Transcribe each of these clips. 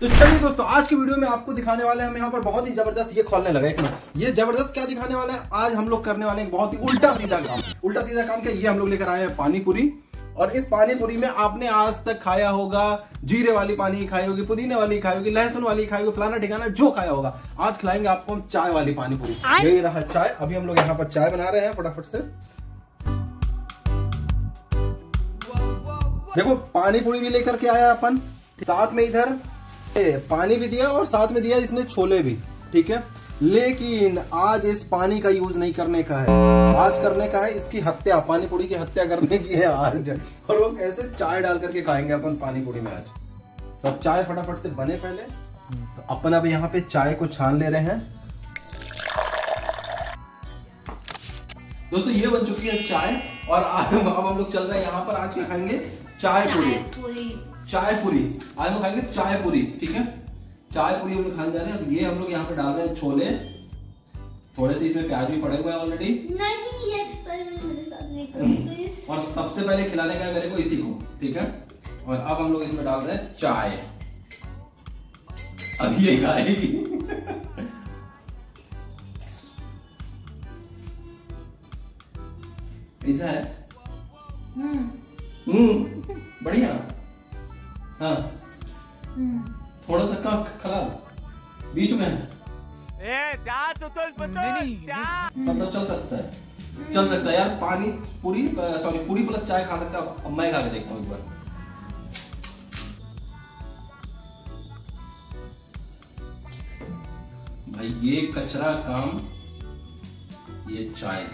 तो चलिए दोस्तों, आज की वीडियो में आपको दिखाने वाले हैं हम यहाँ पर बहुत ही जबरदस्त, ये खोलने लगा एक मिनट। ये जबरदस्त क्या दिखाने वाले हैं, आज हम लोग करने वाले हैं बहुत ही उल्टा सीधा काम। उल्टा सीधा काम क्या, ये हम लोग लेकर आए हैं पानी पूरी। और इस पानी पूरी में आपने आज तक खाया होगा, जीरे वाली पानी खाई होगी, पुदीने वाली खाई होगी, लहसुन वाली खाई होगी, फलाना ठिकाना जो खाया होगा। आज खिलाएंगे आपको हम चाय वाली पानी पूरी। यही रहा चाय। अभी हम लोग यहाँ पर चाय बना रहे हैं फटाफट से। देखो पानी पूरी भी लेकर के आया अपन, साथ में इधर पानी भी दिया और साथ में दिया इसने छोले भी, ठीक है। लेकिन आज इस पानी का यूज नहीं करने का है, आज करने का है इसकी हत्या, पानी पूरी की हत्या करने की है आज। और वो कैसे, चाय डाल करके खाएंगे अपन पानी पूरी में आज। तो अब चाय फटाफट से बने पहले, तो अपन अब यहाँ पे चाय को छान ले रहे हैं। दोस्तों ये बन चुकी है चाय और अब हम लोग चल रहे हैं यहाँ पर, आज क्या खाएंगे, चाय पूरी। चाय पूरी आज हम खाएंगे, चाय पूरी, ठीक है। चाय पूरी हम लोग खाने जा रहे हैं। अब ये हम लोग यहाँ पे डाल रहे हैं छोले, थोड़े से इसमें प्याज भी पड़े हुए हैं ऑलरेडी। नहीं, ये एक्सपेरिमेंट मेरे साथ नहीं करो। और सबसे पहले खिलाने का है मेरे को इसी को, ठीक है। और अब हम लोग इसमें डाल रहे हैं चाय। अब ये खाएगी। ऐसा है। बढ़िया। हाँ, थोड़ा सा खराब बीच में है। मतलब चल सकता है यार। पानी पूरी, सॉरी पूरी प्लस चाय खा सकता है। अब मैं खा के देखता हूँ एक बार। भाई ये कचरा काम, ये चाय।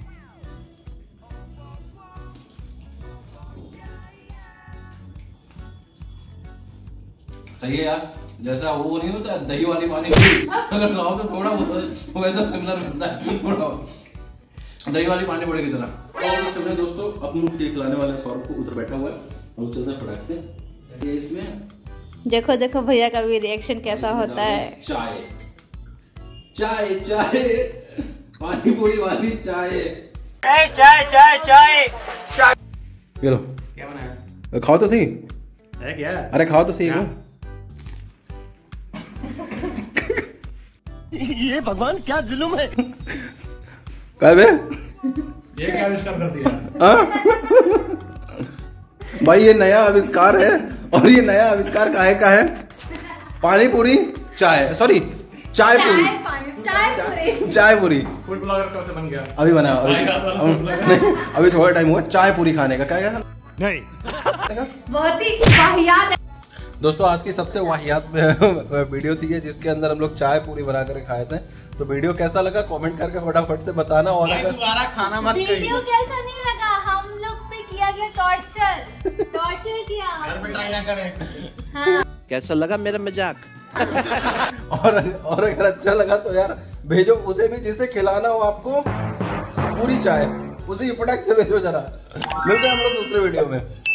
सही है यार, जैसा वो नहीं होता दही वाली पानी पूरी, अगर खाओ तो थोड़ा वो ऐसा सिमिलर मिलता है, थोड़ा दही वाली पानी पूरी की तरह। और चल रहे दोस्तों, अपन लोग केक लाने वाले सौरभ को उधर बैठा हुआ है, हम लोग चल रहे हैं फटाक से। ये इसमें देखो देखो भैया का भी रिएक्शन कैसा होता है। चाय चाय चाय, पानी पूरी वाली चाय। चाय चाय चाय चाय चाय। ये लो, क्या बनाया, खाओ तो सही है क्या? अरे खाओ तो सही। ये भगवान क्या जुल्म है। क्या बे? ये क्या आविष्कार कर दिया? भाई ये नया आविष्कार है, और ये नया आविष्कार काहे का है, पानी पूरी चाय, सॉरी चाय पूरी। चाय पूरी फूड ब्लॉगर कब से बन गया? अभी बना, अभी थोड़ा टाइम हुआ चाय पूरी खाने का। क्या नहीं, बहुत ही वाहियात है दोस्तों। आज की सबसे वाहियात वीडियो थी ये, जिसके अंदर हम लोग चाय पूरी बना कर खाए थे। तो वीडियो कैसा लगा कमेंट करके फटाफट से बताना। और अगर दोबारा खाना मत करिए। वीडियो कैसा नहीं लगा, हम लोग पे किया गया टॉर्चर किया। घर में ट्राई ना करें। हाँ। कैसा लगा मेरा मजाक? और अगर अच्छा लगा तो यार भेजो उसे भी जिसे खिलाना हो आपको पूरी चाय, उसे फटाक से भेजो जरा। मिलते हैं हम लोग दूसरे वीडियो में।